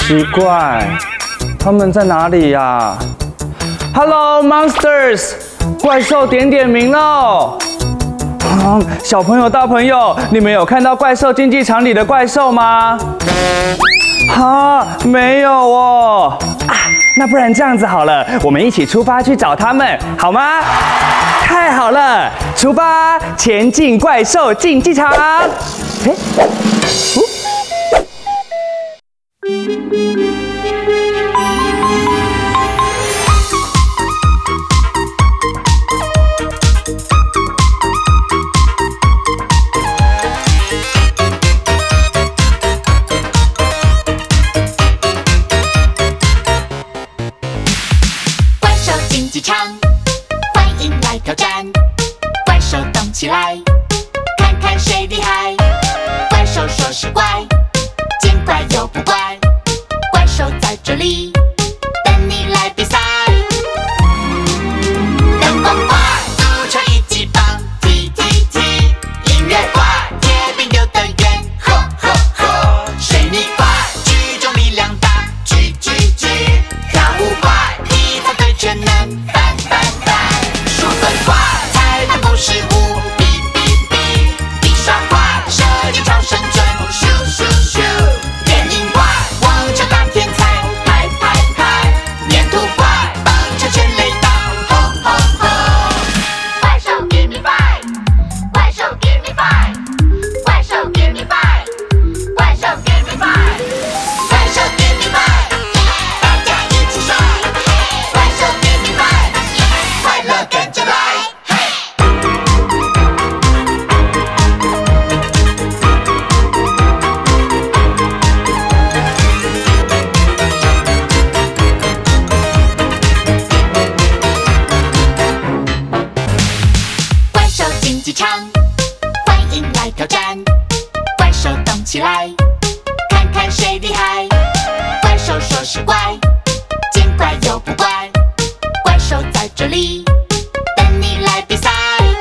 奇怪，他们在哪里呀？Hello Monsters， 怪兽点名喽！小朋友、大朋友，你们有看到怪兽竞技场里的怪兽吗？没有哦。那不然这样子好了，我们一起出发去找他们，好吗？太好了，出发，前进怪兽竞技场。 怪兽竞技场，欢迎来挑战，怪兽动起来，看看谁厉害。怪兽说是怪，见怪又不怪，怪兽在这里等你来比赛。灯光怪，足球一级棒，踢踢踢；音乐怪，铁饼丢得远，吼吼吼；水泥怪，举重力量大，举举举；跳舞怪，你猜对全能翻翻翻；数分怪，裁判不失误，比比比；比耍怪，射箭超神准，咻咻咻；电影怪，网球大天才，拍拍拍；粘土怪，棒球全垒打，吼吼吼。怪兽 give me five， 怪兽 give me five， 怪兽 give me five， 怪兽 give me five， 怪兽 give me five， 大家一起帅！怪兽 give me five， 快乐跟着来！怪兽竞技场，欢迎来挑战，怪兽动起来，看看谁厉害。怪兽说是怪，见怪又不怪，怪兽在这里等你来比赛。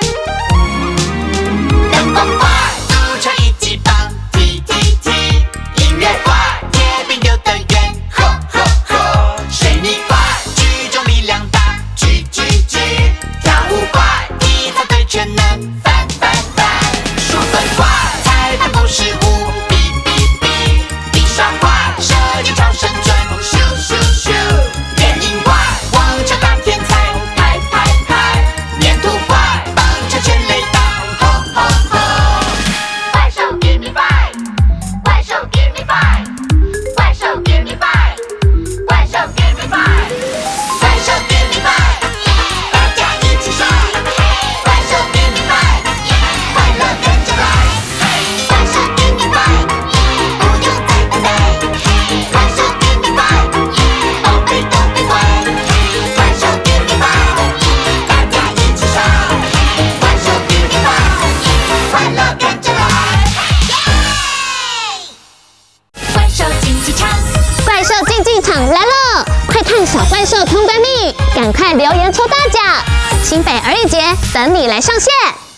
灯光怪，足球一级棒，踢踢踢；音乐怪，铁饼丢得远，吼吼吼；水泥怪，举重力量大，举举举；跳舞怪，你猜对全能翻翻翻；数分怪，裁判不失误，比比比；比耍怪，射箭超神准，咻咻咻；电影怪，网球大天才，拍拍拍；粘土怪，棒球全垒打，吼吼吼。怪兽 give me five， 怪兽 give me five， 怪兽 give me five， 怪兽 give me five， 怪兽 give me five， 大家一起帅！怪兽 give me five， 快乐跟着来！怪兽 give me five， 不用再等待！怪兽 give me five， 宝贝都别怪！怪兽 give me five， 大家一起帅！怪兽 give me five， 快乐跟着来！怪兽竞技场， 怪兽竞技场来了！快看小怪兽通关率，赶快留言抽大奖！新北儿艺节等你来上线。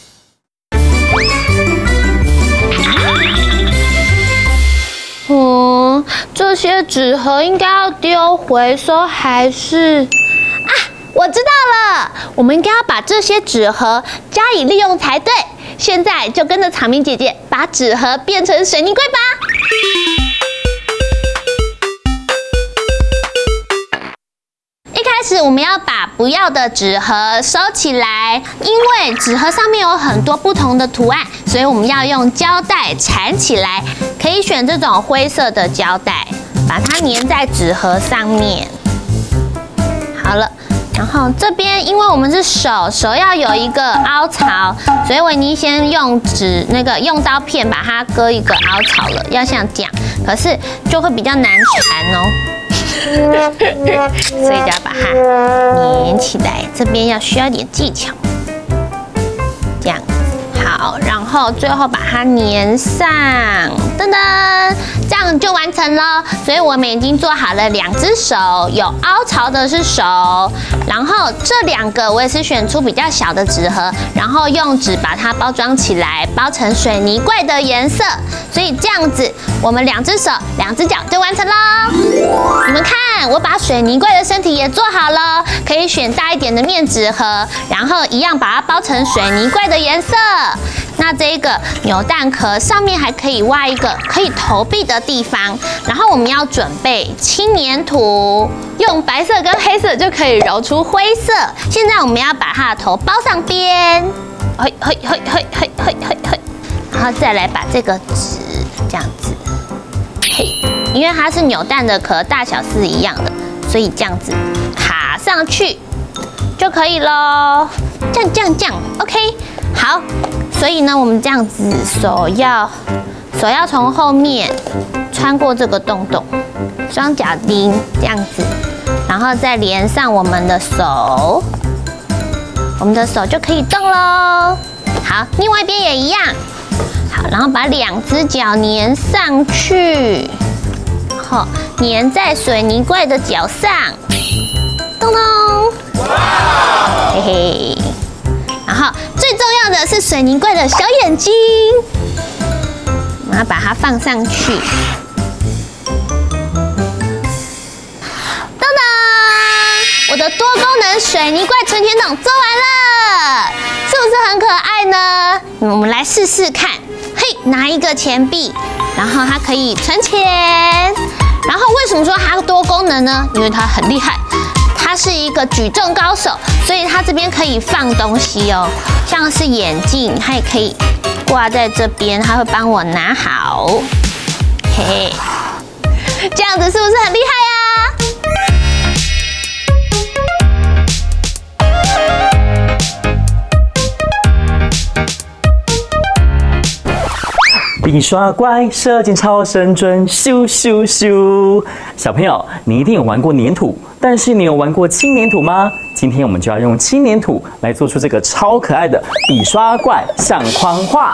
这些纸盒应该要丢回收还是？我知道了，我们应该要把这些纸盒加以利用才对。现在就跟着草莓姐姐把纸盒变成水泥柜吧。一开始我们要把不要的纸盒收起来，因为纸盒上面有很多不同的图案，所以我们要用胶带缠起来。可以选这种灰色的胶带，把它粘在纸盒上面。好了，然后这边因为我们是手要有一个凹槽，所以维尼先用用刀片把它割一个凹槽了，要像这样，可是就会比较难缠哦。所以就要把它粘起来，这边需要点技巧，这样好，然后最后把它粘上，噔噔，这样就完成了。所以我们已经做好了2只手，有凹槽的是手，然后这2个我也是选出比较小的纸盒，然后用纸把它包装起来，包成水泥怪的颜色。所以这样子，我们2只手、2只脚就完成喽。你们看，我把水泥怪的身体也做好了，可以选大一点的面纸盒，然后一样把它包成水泥怪的颜色。那这个扭蛋壳上面还可以挖一个可以投币的地方，然后我们要准备轻粘土，用白色跟黑色就可以揉出灰色。现在我们要把它的头包上边，嘿，然后再来把这个纸这样子，嘿，因为它是扭蛋的壳，大小是一样的，所以这样子卡上去就可以咯。这样 ，OK， 好。所以呢，我们这样子手要从后面穿过这个洞洞，双脚钉这样子，然后再连上我们的手，我们的手就可以动咯。好，另外一边也一样。好，然后把2只脚粘上去，好，粘在水泥怪的脚上，咚咚，嘿嘿。然后最重要的是水泥怪的小眼睛，然后把它放上去。当当，我的多功能水泥怪存钱筒做完了，是不是很可爱呢？我们来试试看。嘿，拿一个钱币，然后它可以存钱。然后为什么说它多功能呢？因为它很厉害。它是一个举重高手，所以它这边可以放东西哦，像是眼镜，它也可以挂在这边，它会帮我拿好。嘿嘿，这样子是不是很厉害啊？ 笔刷怪，射箭超神准，咻咻咻！小朋友，你一定有玩过粘土，但是你有玩过轻粘土吗？今天我们就要用轻粘土来做出这个超可爱的笔刷怪相框画。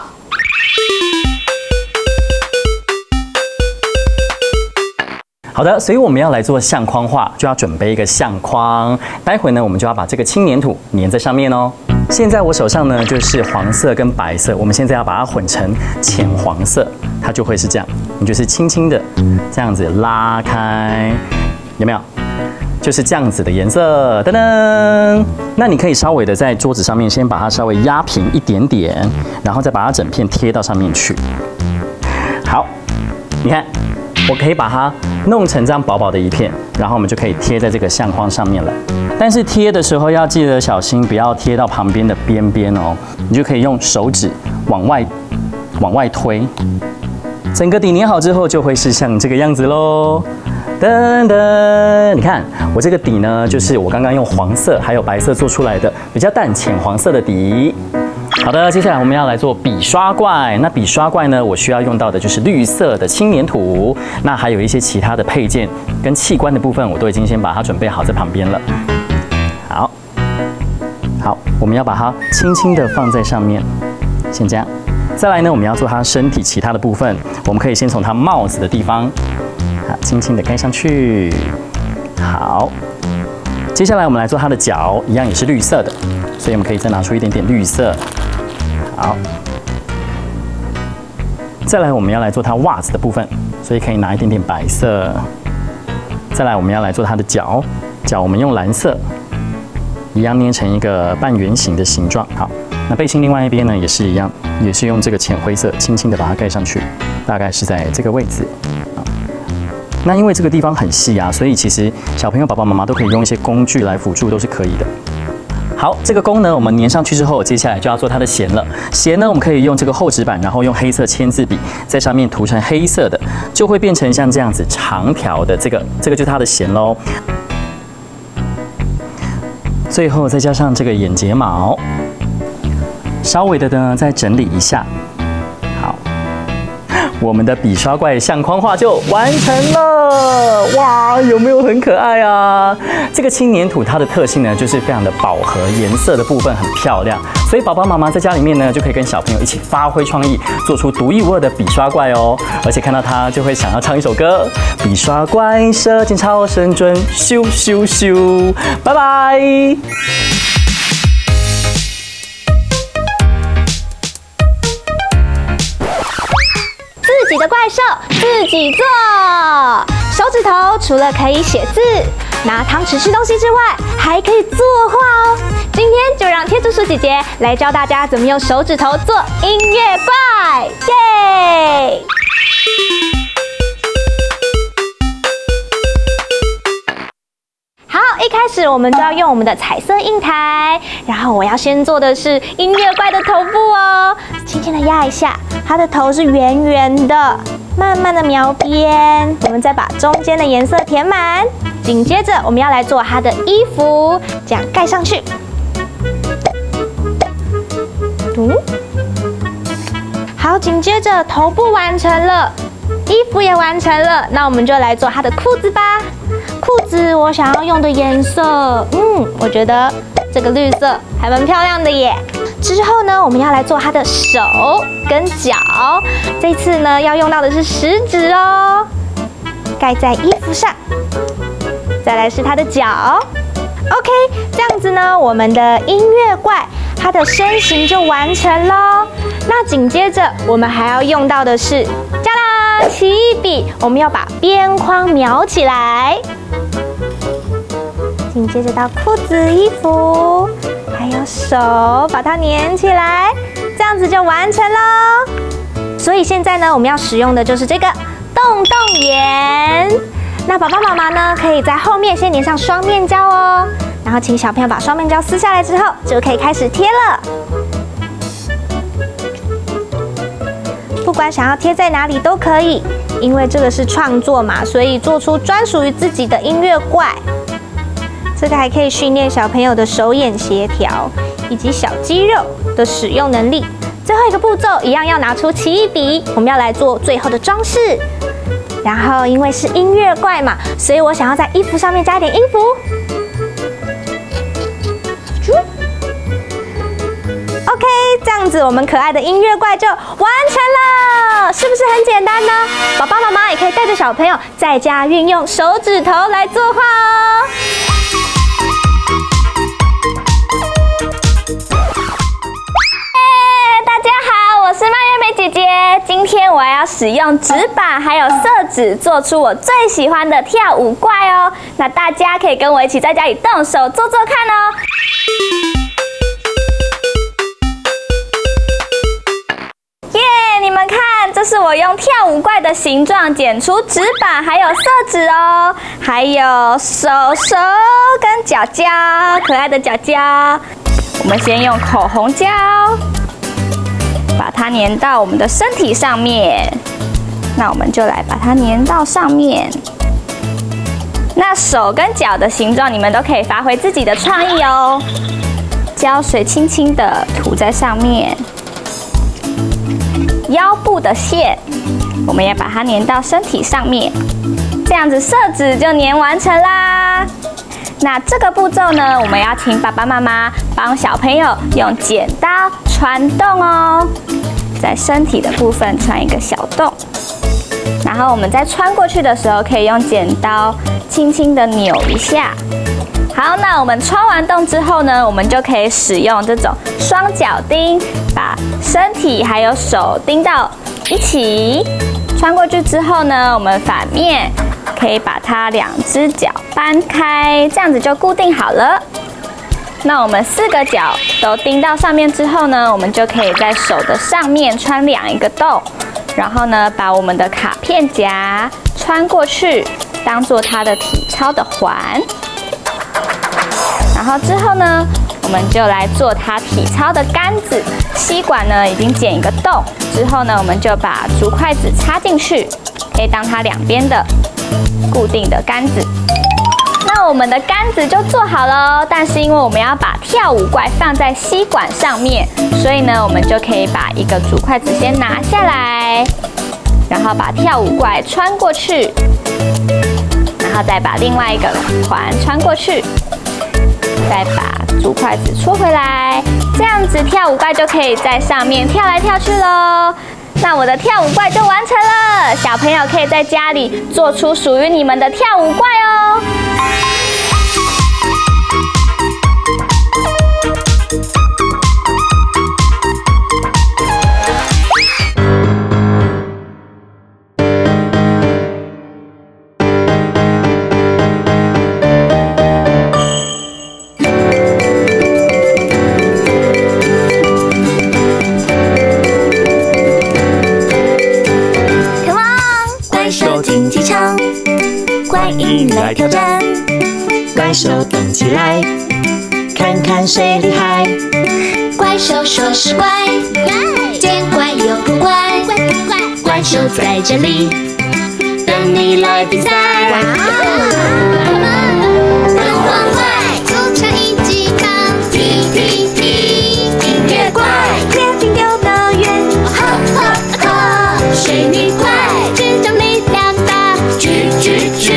好的，所以我们要来做相框画，就要准备一个相框。待会呢，我们就要把这个轻粘土粘在上面哦。现在我手上呢就是黄色跟白色，我们现在要把它混成浅黄色，它就会是这样。你就是轻轻的这样子拉开，有没有？就是这样子的颜色，噔噔。那你可以稍微的在桌子上面先把它稍微压平一点点，然后再把它整片贴到上面去。好，你看。我可以把它弄成这样薄薄的一片，然后我们就可以贴在这个相框上面了。但是贴的时候要记得小心，不要贴到旁边的边边哦。你就可以用手指往外推，整个底粘好之后就会是像这个样子咯。噔噔，你看我这个底呢，就是我刚刚用黄色还有白色做出来的比较淡浅黄色的底。好的，接下来我们要来做笔刷怪。那笔刷怪呢，我需要用到的就是绿色的轻粘土，那还有一些其他的配件跟器官的部分，我都已经先把它准备好在旁边了。好，我们要把它轻轻的放在上面，先这样。再来呢，我们要做它身体其他的部分，我们可以先从它帽子的地方，轻轻的盖上去。好，接下来我们来做它的脚，一样也是绿色的，所以我们可以再拿出一点点绿色。好，再来我们要来做它袜子的部分，所以可以拿一点点白色。再来我们要来做它的脚，脚我们用蓝色，一样捏成一个半圆形的形状。好，那背心另外一边呢也是一样，也是用这个浅灰色轻轻的把它盖上去，大概是在这个位置。那因为这个地方很细啊，所以其实小朋友爸爸妈妈都可以用一些工具来辅助，都是可以的。好，这个弓呢，我们粘上去之后，接下来就要做它的弦了。弦呢，我们可以用这个厚纸板，然后用黑色签字笔在上面涂成黑色的，就会变成像这样子长条的。这个就是它的弦咯。最后再加上这个眼睫毛，稍微的呢再整理一下。好， 我们的笔刷怪相框画就完成了。哇，有没有很可爱啊？这个轻黏土它的特性呢，就是非常的饱和，颜色的部分很漂亮，所以爸爸妈妈在家里面呢，就可以跟小朋友一起发挥创意，做出独一无二的笔刷怪哦。而且看到它就会想要唱一首歌：笔刷怪射进超神准，咻咻咻！拜拜。 自己的怪兽自己做，手指头除了可以写字、拿汤匙吃东西之外，还可以作画哦。今天就让天竺鼠姐姐来教大家怎么用手指头做音乐怪，耶！好，一开始我们就要用我们的彩色印台，然后我要先做的是音乐怪的头部哦，轻轻的压一下，它的头是圆圆的，慢慢的描边，我们再把中间的颜色填满，紧接着我们要来做它的衣服，这样盖上去。好，紧接着头部完成了，衣服也完成了，那我们就来做它的裤子吧。裤子我想要用的颜色，我觉得这个绿色还蛮漂亮的耶。之后呢，我们要来做它的手跟脚，这次呢要用到的是食指哦，盖在衣服上。再来是它的脚 ，OK， 这样子呢，我们的音乐怪它的身形就完成咯。那紧接着我们还要用到的是，加啦，奇异笔，我们要把边框描起来。紧接着到裤子、衣服，还有手，把它粘起来，这样子就完成咯。所以现在呢，我们要使用的就是这个洞洞眼。那爸爸妈妈呢，可以在后面先粘上双面胶哦，然后请小朋友把双面胶撕下来之后，就可以开始贴了。不管想要贴在哪里都可以，因为这个是创作嘛，所以做出专属于自己的音乐怪。这个还可以训练小朋友的手眼协调以及小肌肉的使用能力。最后一个步骤一样要拿出奇异笔，我们要来做最后的装饰。然后因为是音乐怪嘛，所以我想要在衣服上面加一点音符。OK， 这样子我们可爱的音乐怪就完成了，是不是很简单呢？爸爸妈妈也可以带着小朋友在家运用手指头来作画哦。大家好，我是蔓越莓姐姐。今天我要使用纸板还有色纸做出我最喜欢的跳舞怪哦。那大家可以跟我一起在家里动手做做看哦。你们看，这是我用跳舞怪的形状剪出纸板还有色纸哦，还有手跟脚脚，可爱的脚脚。我们先用口红胶把它粘到我们的身体上面，那我们就来把它粘到上面。那手跟脚的形状，你们都可以发挥自己的创意哦。胶水轻轻的涂在上面。腰部的线，我们也把它粘到身体上面，这样子色纸就粘完成啦。那这个步骤呢，我们要请爸爸妈妈帮小朋友用剪刀穿洞哦，在身体的部分穿一个小洞，然后我们在穿过去的时候，可以用剪刀轻轻的扭一下。好，那我们穿完洞之后呢，我们就可以使用这种双脚钉，把身体还有手钉到一起。穿过去之后呢，我们反面可以把它两只脚搬开，这样子就固定好了。那我们4个脚都钉到上面之后呢，我们就可以在手的上面穿2个洞，然后呢，把我们的卡片夹穿过去，当做它的体操的环。然后之后呢，我们就来做它体操的杆子。吸管呢已经剪一个洞，之后呢，我们就把竹筷子插进去，可以当它两边的固定的杆子。那我们的杆子就做好了，但是因为我们要把跳舞怪放在吸管上面，所以呢，我们就可以把一个竹筷子先拿下来， 然后把跳舞怪穿过去，然后再把另外一个环穿过去，再把竹筷子戳回来，这样子跳舞怪就可以在上面跳来跳去喽。那我的跳舞怪就完成了，小朋友可以在家里做出属于你们的跳舞怪哦。 欢迎来挑战，怪兽动起来，看看谁厉害。怪兽说是怪，见怪又不怪，怪兽在这里，等你来比赛。灯光怪，组成一级棒，踢踢踢，音乐怪，铁饼丢得远，哈哈哈，水泥怪，集中力量大，举举举。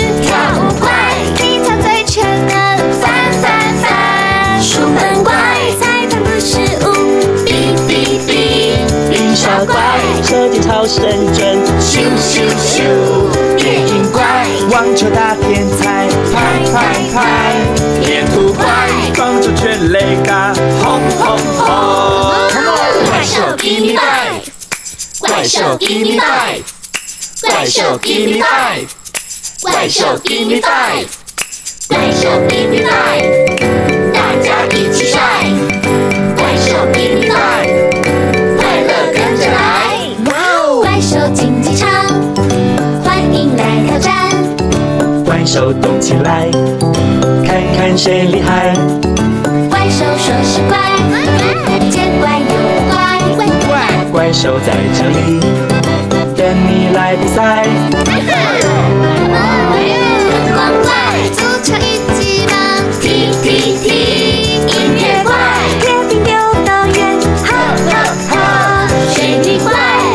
射箭超神准， 咻咻咻，猎鹰怪， 网球大天才，拍拍拍， 粘土怪， 帮助全垒打，轰轰轰！ 怪兽 give me five， 怪兽 give me five， 怪兽 give me five， 怪兽 give me five， 怪兽 give me five， 大家一起晒，怪兽 give me five， 快乐跟着来。怪兽竞技场，欢迎来挑战。 怪兽动起来，看看谁厉害。 怪兽说是怪，见怪又不怪， 怪兽在这里，等你来比赛。 灯光怪，组成一级棒，踢踢踢，音乐怪，铁饼丢得远，哈哈哈，水泥怪。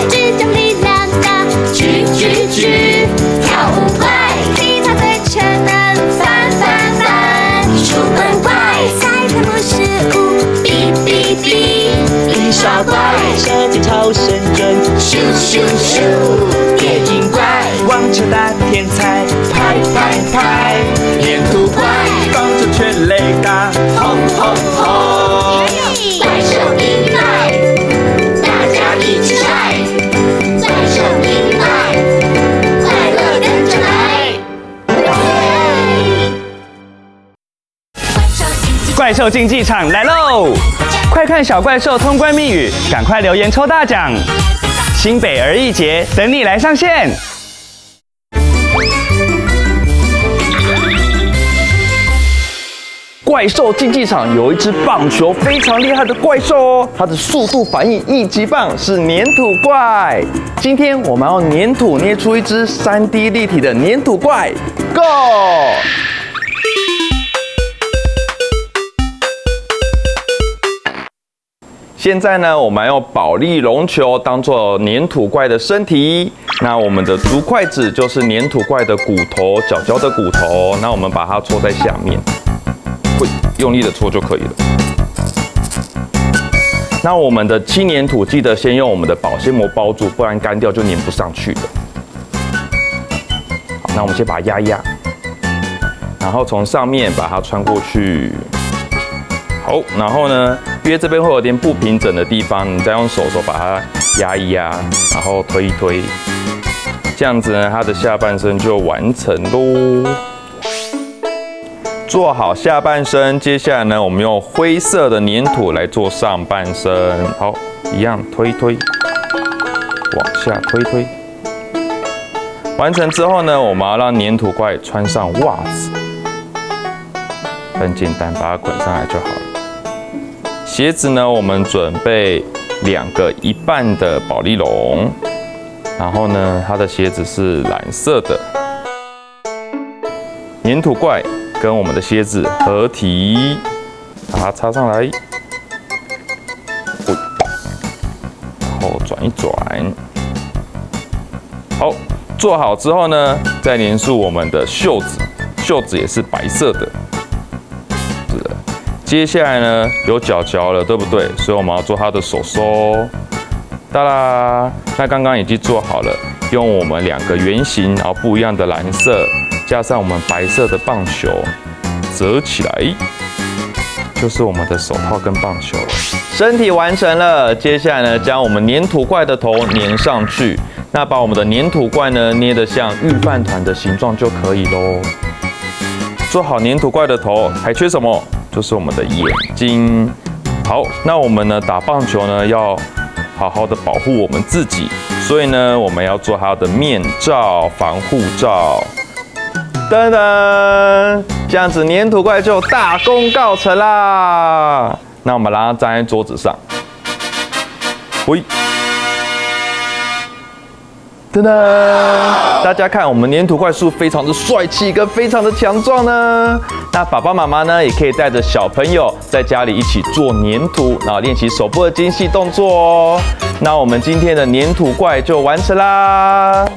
跳舞怪，踢踏最全能，翻翻翻，出门怪，猜猜不失误，哔哔哔， 一小怪，射箭超神准， 咻咻咻，猎鹰怪， 网球大天才，拍拍拍， 粘土怪， 帮助全垒打，轰轰轰！ 怪兽比赛，大家一起晒，怪兽比赛。 怪兽竞技场来喽！快看小怪兽通关密语，赶快留言抽大奖！新北儿艺节等你来上线。怪兽竞技场有一只棒球非常厉害的怪兽哦，它的速度反应一级棒，是粘土怪。今天我们要粘土捏出一只3D 立体的粘土怪 ，Go！现在呢，我们要用保丽龙球当做粘土怪的身体。那我们的竹筷子就是粘土怪的骨头，角角的骨头。那我们把它戳在下面，会用力的戳就可以了。那我们的轻粘土记得先用我们的保鲜膜包住，不然干掉就粘不上去了。好，那我们先把它压一压，然后从上面把它穿过去。好，然后呢，因为这边会有点不平整的地方，你再用手把它压一压，然后推一推，这样子呢，它的下半身就完成喽。做好下半身，接下来呢，我们用灰色的粘土来做上半身。好，一样推一推，往下推一推。完成之后呢，我们要让粘土怪穿上袜子，很简单，把它捆上来就好了。鞋子呢，我们准备2个1半的保丽龙，然后呢，它的鞋子是蓝色的。粘土怪跟我们的鞋子合体，把它插上来，然后转一转， 好，做好之后呢，再粘上我们的袖子，袖子也是白色的。是的。接下来呢，有脚脚了，对不对？所以我们要做它的手手。哒啦，那刚刚已经做好了，用我们2个圆形，然后不一样的蓝色，加上我们白色的棒球，折起来，就是我们的手套跟棒球了。身体完成了，接下来呢，将我们粘土怪的头粘上去。那把我们的粘土怪呢捏得像御饭团的形状就可以咯。做好粘土怪的头，还缺什么？就是我们的眼睛。好，那我们呢打棒球呢要好好的保护我们自己，所以呢我们要做它的面罩、防护罩。噔噔，这样子粘土怪就大功告成啦。那我们让它站在桌子上，喂。噔噔，大家看，我们粘土怪是不是非常的帅气跟非常的强壮呢？那爸爸妈妈呢，也可以带着小朋友在家里一起做粘土，然后练习手部的精细动作哦。那我们今天的粘土怪就完成啦。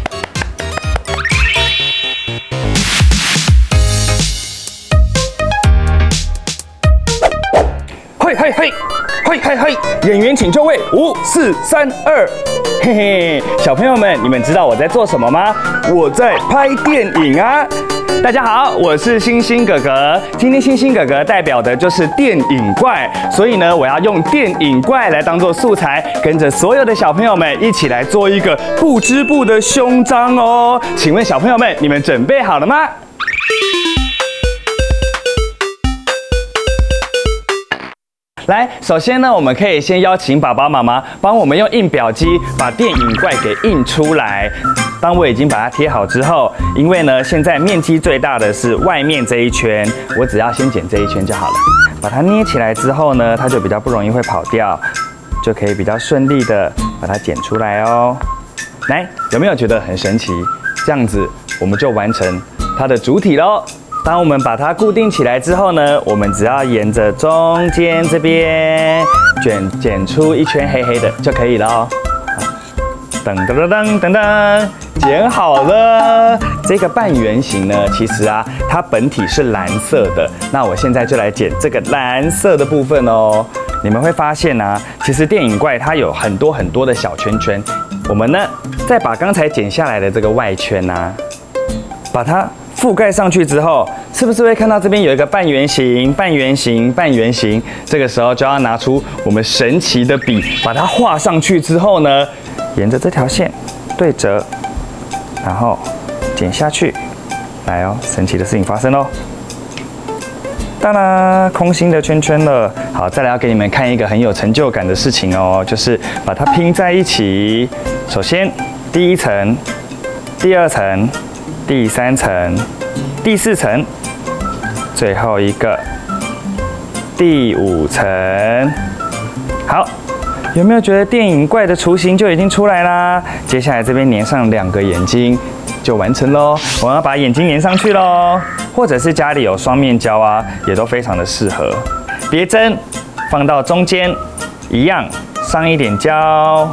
嘿嘿嘿，嘿嘿嘿，演员请就位，5、4、3、2。嘿嘿，小朋友们，你们知道我在做什么吗？我在拍电影啊！大家好，我是星星哥哥。今天星星哥哥代表的就是电影怪，所以呢，我要用电影怪来当做素材，跟着所有的小朋友们一起来做一个不织布的胸章哦。请问小朋友们，你们准备好了吗？来，首先呢，我们可以先邀请爸爸妈妈帮我们用印表机把电影怪给印出来。当我已经把它贴好之后，因为呢，现在面积最大的是外面这一圈，我只要先剪这一圈就好了。把它捏起来之后呢，它就比较不容易会跑掉，就可以比较顺利的把它剪出来哦。来，有没有觉得很神奇？这样子我们就完成它的主体咯。当我们把它固定起来之后呢，我们只要沿着中间这边剪出一圈黑黑的就可以了哦。噔噔噔噔噔噔，剪好了。这个半圆形呢，其实啊，它本体是蓝色的。那我现在就来剪这个蓝色的部分哦。你们会发现啊，其实电影怪它有很多很多的小圈圈。我们呢，再把刚才剪下来的这个外圈啊，把它覆盖上去之后，是不是会看到这边有一个半圆形、半圆形、半圆形？这个时候就要拿出我们神奇的笔，把它画上去之后呢，沿着这条线对折，然后剪下去。来哦，神奇的事情发生喽！当啦，空心的圈圈了。好，再来要给你们看一个很有成就感的事情哦，就是把它拼在一起。首先，第一层、第二层、第三层、第四层，最后一个第5层。好，有没有觉得电影怪的雏形就已经出来啦？接下来这边粘上2个眼睛就完成咯。我要把眼睛粘上去咯，或者是家里有双面胶啊，也都非常的适合。别针放到中间，一样上一点胶。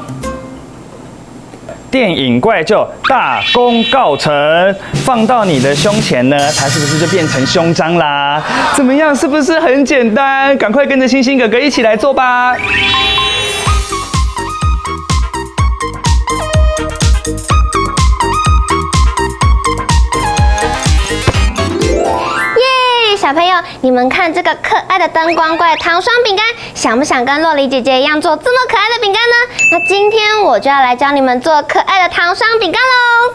电影怪就大功告成，放到你的胸前呢，它是不是就变成胸章啦？怎么样，是不是很简单？赶快跟着星星哥哥一起来做吧！ 小朋友，你们看这个可爱的灯光怪糖霜饼干，想不想跟洛梨姐姐一样做这么可爱的饼干呢？那今天我就要来教你们做可爱的糖霜饼干喽！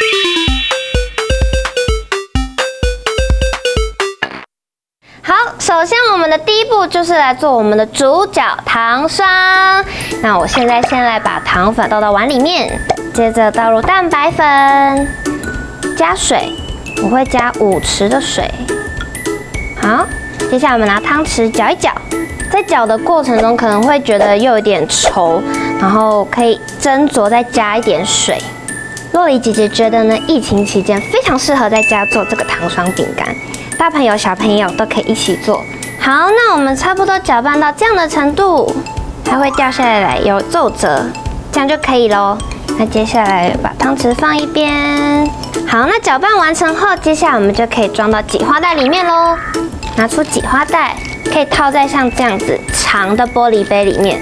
好，首先我们的第一步就是来做我们的主角糖霜。那我现在先来把糖粉倒到碗里面，接着倒入蛋白粉，加水，我会加5匙的水。好，接下来我们拿汤匙搅一搅，在搅的过程中可能会觉得又有点稠，然后可以斟酌再加一点水。洛梨姐姐觉得呢，疫情期间非常适合在家做这个糖霜饼干，大朋友小朋友都可以一起做。好，那我们差不多搅拌到这样的程度，它会掉下来有皱褶，这样就可以咯。 那接下来把汤匙放一边。好，那搅拌完成后，接下来我们就可以装到挤花袋里面喽。拿出挤花袋，可以套在像这样子长的玻璃杯里面。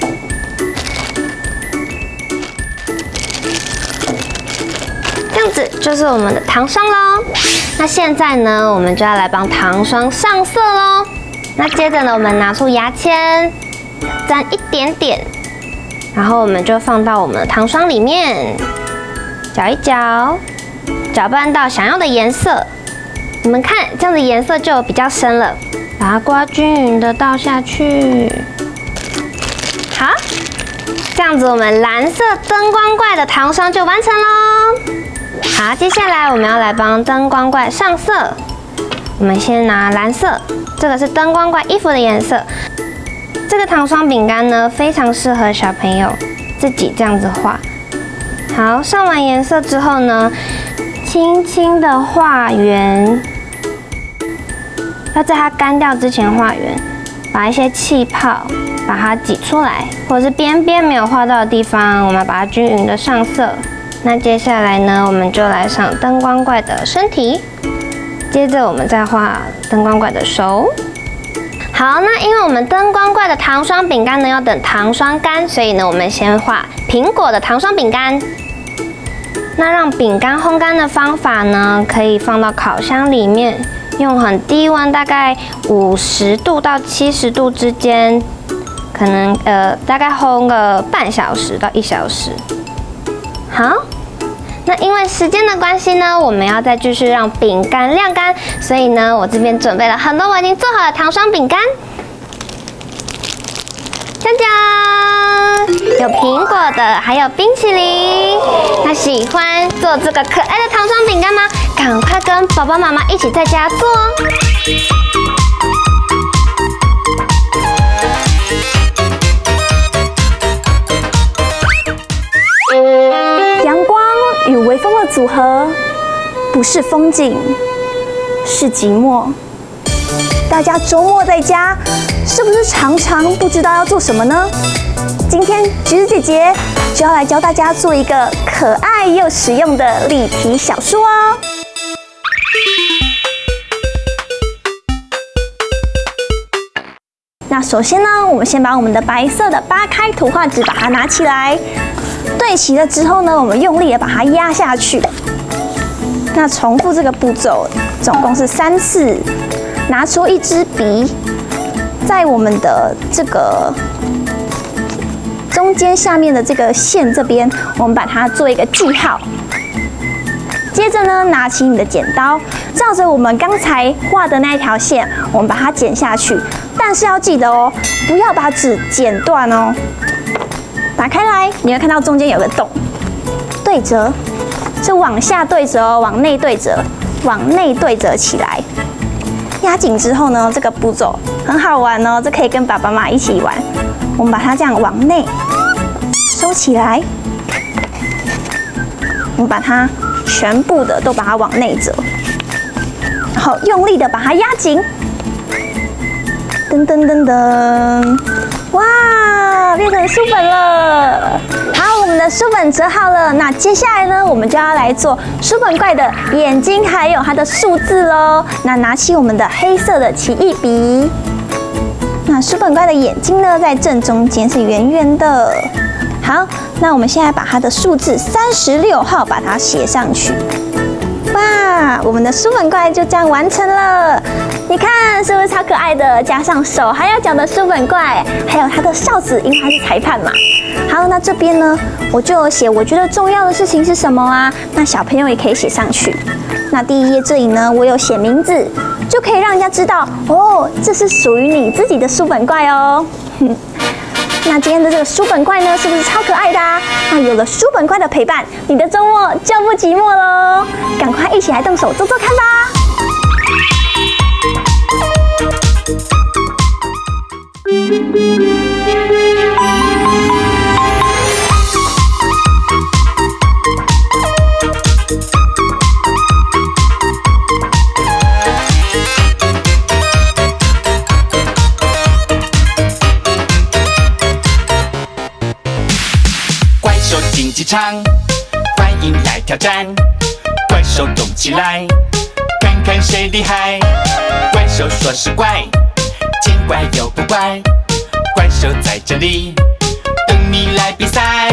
这样子就是我们的糖霜喽。那现在呢，我们就要来帮糖霜上色喽。那接着呢，我们拿出牙签，沾一点点，然后我们就放到我们的糖霜里面，搅一搅，搅拌到想要的颜色。你们看，这样子颜色就比较深了，把它刮均匀的倒下去。好，这样子我们蓝色灯光怪的糖霜就完成喽。好，接下来我们要来帮灯光怪上色。我们先拿蓝色，这个是灯光怪衣服的颜色。这个糖霜饼干呢，非常适合小朋友自己这样子画。好，上完颜色之后呢，轻轻的画圆，要在它干掉之前画圆，把一些气泡把它挤出来，或者是边边没有画到的地方，我们把它均匀的上色。那接下来呢，我们就来上灯光怪的身体，接着我们再画灯光怪的手。好，那因为我们灯光怪的糖霜饼干呢要等糖霜干，所以呢我们先画苹果的糖霜饼干。那让饼干烘干的方法呢，可以放到烤箱里面，用很低温，大概50度到70度之间，可能大概烘个半小时到1小时。好，那因为时间的关系呢，我们要再继续让饼干晾干，所以呢，我这边准备了很多我已经做好的糖霜饼干。锵锵，有苹果的，还有冰淇淋。那喜欢做这个可爱的糖霜饼干吗？赶快跟爸爸妈妈一起在家做哦。 阳光与微风的组合，不是风景，是寂寞。大家周末在家，是不是常常不知道要做什么呢？今天橘子姐姐就要来教大家做一个可爱又实用的立体小树哦。那首先呢，我们先把我们的白色的8开图画纸把它拿起来，对齐了之后呢，我们用力的把它压下去。那重复这个步骤，总共是3次。拿出一支笔，在我们的这个中间下面的这个线这边，我们把它做一个记号。接着呢，拿起你的剪刀，照着我们刚才画的那一条线，我们把它剪下去。但是要记得哦，不要把纸剪断哦。打开来，你会看到中间有个洞，对折，是往下对折哦，往内对折，往内对折起来。压紧之后呢，这个步骤很好玩哦，这可以跟爸爸妈妈一起玩。我们把它这样往内收起来，我们把它全部的都把它往内折，然后用力的把它压紧。噔噔噔噔，哇，变成书本了。好，我们的书本折好了。那接下来呢，我们就要来做书本怪的眼睛，还有它的数字喽。那拿起我们的黑色的奇异笔，那书本怪的眼睛呢，在正中间是圆圆的。好，那我们现在把它的数字36号把它写上去。哇，我们的书本怪就这样完成了。你看是不是超可爱的？加上手还有脚的书本怪，还有它的哨子，因为它是裁判嘛。好，那这边呢，我就有写我觉得重要的事情是什么啊？那小朋友也可以写上去。那第1页这里呢，我有写名字，就可以让人家知道哦，这是属于你自己的书本怪哦。那今天的这个书本怪呢，是不是超可爱的啊？那有了书本怪的陪伴，你的周末就不寂寞喽！赶快一起来动手做做看吧！ 怪兽紧急场，欢迎来挑战，怪兽动起来，看看谁厉害。怪兽说是怪，见怪又不怪，怪兽在这里等你来比赛。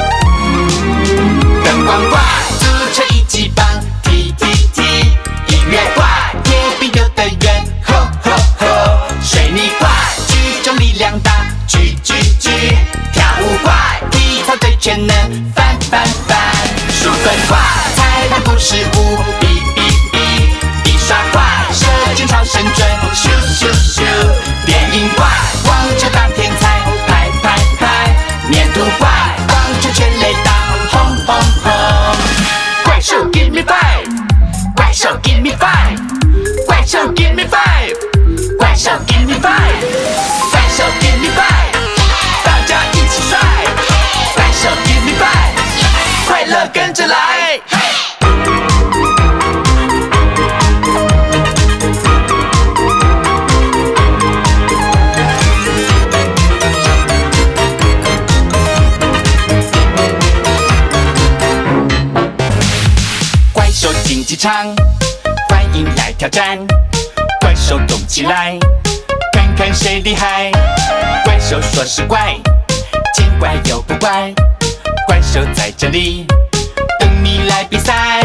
灯光怪，足球一级棒，踢踢踢；音乐怪，铁饼丢得远，吼吼吼；水泥怪，举重力量大，举举举；跳舞怪，体操最全能，翻翻翻；数分怪，裁判不失误，比比比；笔刷怪，射箭超神准，咻咻咻；电影怪，网球当天才，拍拍拍；粘土怪，棒球全垒打，轰轰轰。怪兽 give me five， 怪兽 give me five， 怪兽 give me five， 怪兽 give me five， 怪兽 give me five， 大家一起帅！怪兽 give me five， 快乐跟着来！怪兽竞技场，欢迎来挑战，怪兽动起来，看看谁厉害。怪兽说是怪，见怪又不怪，怪兽在这里等你来比赛。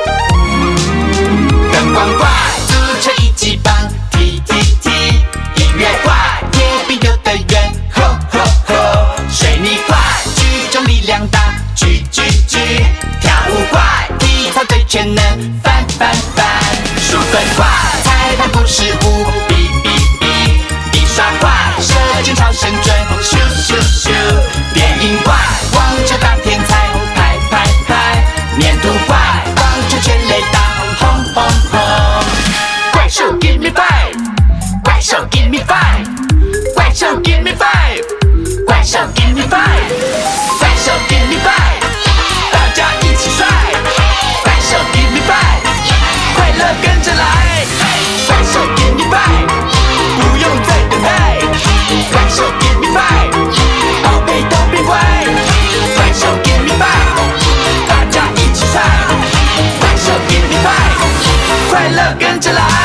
灯光怪，足球一级棒，踢踢踢；音乐怪，铁饼丢得远，吼吼吼；水泥怪，举重力量大，举举举；跳舞怪，体操最全能，翻翻翻；数分怪，裁判不失误，比比比；笔刷怪，射箭超神准，咻咻咻；电影怪，网球当天才，拍拍拍；粘土怪，棒球全垒打，轰轰轰。怪兽 give me five， 怪兽 give me five， 怪兽 give me five， 怪兽 give me five， 怪兽 give me five， 大家一起帅！怪兽 give me five， 快乐跟着来！怪兽 give me five， 不用再等待！怪兽 give me five， 宝贝都别坏！怪兽 give me five， 大家一起帅！怪兽 give me five， 快乐跟着来！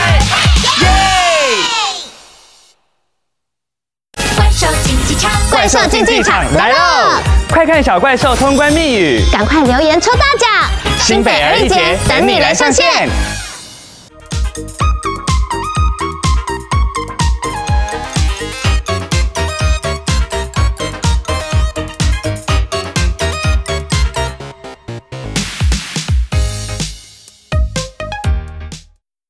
怪兽竞技场， 怪兽竞技场来喽！快看小怪兽通关密语， 赶快留言抽大奖！ 新北儿一节等你来上线。